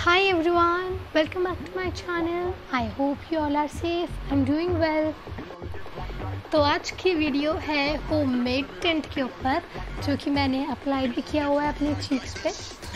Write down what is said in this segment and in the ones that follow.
Hi everyone, welcome back to my channel. I hope you all are safe and doing well. तो आज की video है homemade tint के ऊपर, जो कि मैंने अप्लाई भी किया हुआ है अपने चीक्स पे।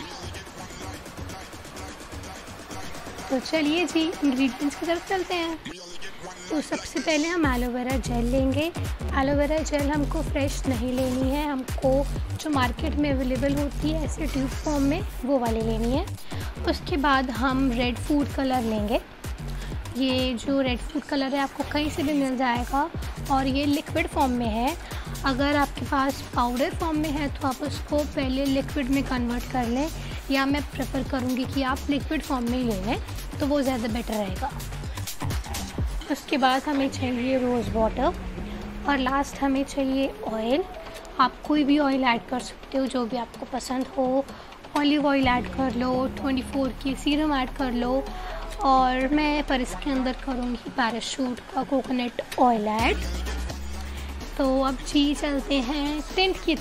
तो चलिए जी इंग्रेडिएंट्स की तरफ चलते हैं। तो सबसे पहले हम एलोवेरा जेल लेंगे। एलोवेरा जेल हमको फ्रेश नहीं लेनी है, हमको जो मार्केट में अवेलेबल होती है ऐसे ट्यूब फॉर्म में वो वाली लेनी है। उसके बाद हम रेड फूड कलर लेंगे। ये जो रेड फूड कलर है आपको कहीं से भी मिल जाएगा और ये लिक्विड फॉर्म में है। अगर आपके पास पाउडर फॉर्म में है तो आप उसको पहले लिक्विड में कन्वर्ट कर लें, या मैं प्रेफर करूँगी कि आप लिक्विड फॉर्म में ही ले लें तो वो ज़्यादा बेटर रहेगा। उसके बाद हमें चाहिए रोज़ वाटर और लास्ट हमें चाहिए ऑयल। आप कोई भी ऑयल ऐड कर सकते हो जो भी आपको पसंद हो। ऑलिव ऑयल ऐड कर लो, 24 की सीरम ऐड कर लो, और मैं पर इसके अंदर करूँगी पैराशूट का कोकोनट ऑयल ऐड। तो अब जी चलते हैं टिंट की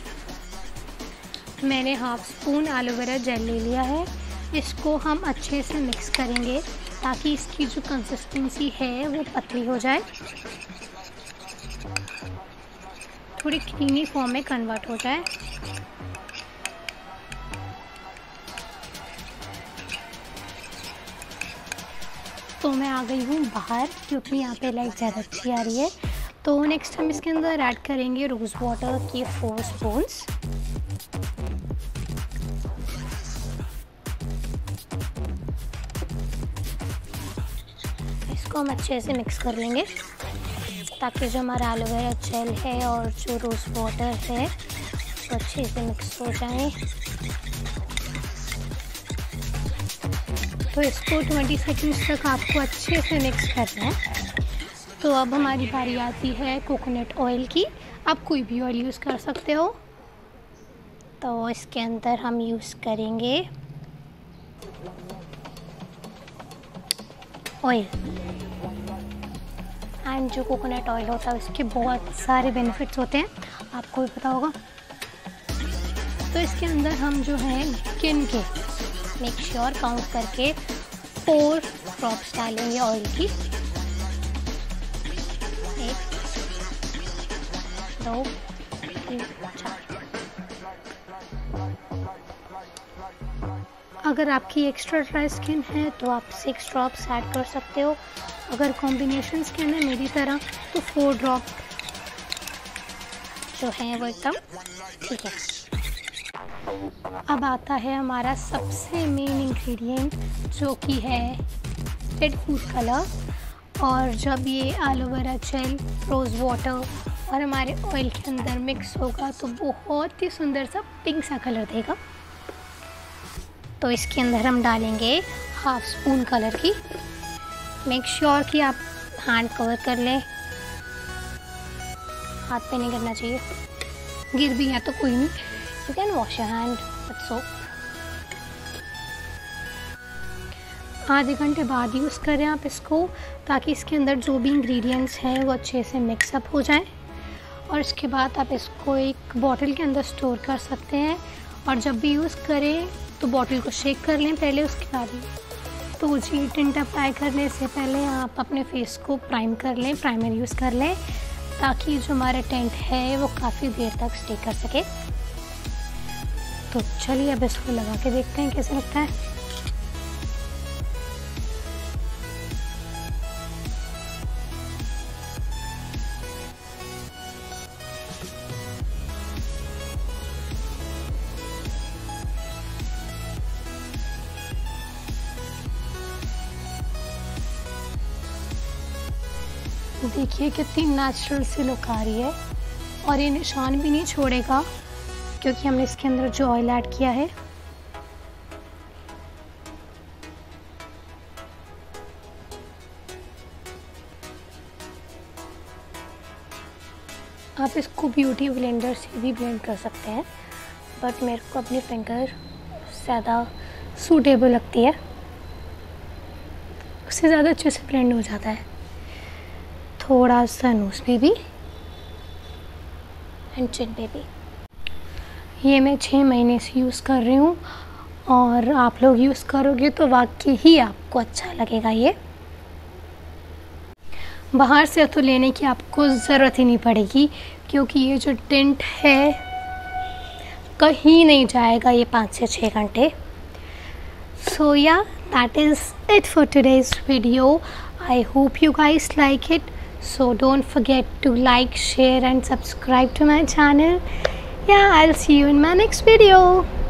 तरफ। मैंने हाफ स्पून एलोवेरा जेल ले लिया है। इसको हम अच्छे से मिक्स करेंगे ताकि इसकी जो कंसिस्टेंसी है वो पतली हो जाए, थोड़ी क्रीमी फॉर्म में कन्वर्ट हो जाए। तो मैं आ गई हूँ बाहर क्योंकि यहाँ पे लाइट ज़्यादा अच्छी आ रही है। तो नेक्स्ट हम इसके अंदर ऐड करेंगे रोज़ वाटर के 4 स्पून्स। इसको हम अच्छे से मिक्स कर लेंगे ताकि जो हमारा एलोवेरा जेल है और जो रोज़ वाटर है वो अच्छे से मिक्स हो जाए। तो इसको 20 सेकंड्स तक आपको अच्छे से मिक्स करना है। तो अब हमारी बारी आती है कोकोनट ऑयल की। आप कोई भी ऑयल यूज़ कर सकते हो। तो इसके अंदर हम यूज़ करेंगे ऑयल। एंड जो कोकोनट ऑयल होता है उसके बहुत सारे बेनिफिट्स होते हैं, आपको भी पता होगा। तो इसके अंदर हम जो है गिन के मेक श्योर काउंट करके 4 ड्रॉप्स डालेंगे ऑयल की। 1 2 3 4। अगर आपकी एक्स्ट्रा ड्राई स्किन है तो आप 6 ड्रॉप्स ऐड कर सकते हो। अगर कॉम्बिनेशन स्किन है मेरी तरह तो 4 ड्रॉप जो है वो एकदम ठीक है। अब आता है हमारा सबसे मेन इंग्रेडिएंट जो कि है रेड फूड कलर। और जब ये एलोवेरा जेल, रोज़ वाटर और हमारे ऑयल के अंदर मिक्स होगा तो बहुत ही सुंदर सा पिंक सा कलर देगा। तो इसके अंदर हम डालेंगे हाफ स्पून कलर की। मेक श्योर कि आप हैंड कवर कर लें, हाथ पे नहीं करना चाहिए, गिर भी है तो कोई नहीं, you can wash your hand with soap. आधे घंटे बाद यूज़ करें आप इसको ताकि इसके अंदर जो भी इंग्रेडिएंट्स हैं वो अच्छे से मिक्सअप हो जाएं। और इसके बाद आप इसको एक बॉटल के अंदर स्टोर कर सकते हैं। और जब भी यूज़ करें तो बॉटल को शेक कर लें पहले, उसके बाद ही। तो जी टिंट अप्लाई करने से पहले आप अपने फेस को प्राइम कर लें, प्राइमर यूज़ कर लें ताकि जो हमारा टिंट है वो काफ़ी देर तक स्टे कर सके। तो चलिए अब इसको लगा के देखते हैं कैसे लगता है। देखिए कितनी नेचुरल सी लुक आ रही है और ये निशान भी नहीं छोड़ेगा क्योंकि हमने इसके अंदर जो ऑयल ऐड किया है। आप इसको ब्यूटी ब्लेंडर से भी ब्लेंड कर सकते हैं, बट मेरे को अपनी फिंगर ज़्यादा सूटेबल लगती है, उससे ज़्यादा अच्छे से ब्लेंड हो जाता है। थोड़ा सा नोज़ पे भी एंड चिन पे भी। ये मैं 6 महीने से यूज़ कर रही हूँ और आप लोग यूज़ करोगे तो वाकई ही आपको अच्छा लगेगा। ये बाहर से तो लेने की आपको ज़रूरत ही नहीं पड़ेगी, क्योंकि ये जो टिंट है कहीं नहीं जाएगा ये 5 से 6 घंटे। So yeah, that is it for today's video. I hope you guys like it. So don't forget to like, share and subscribe to my channel. Yeah, I'll see you in my next video.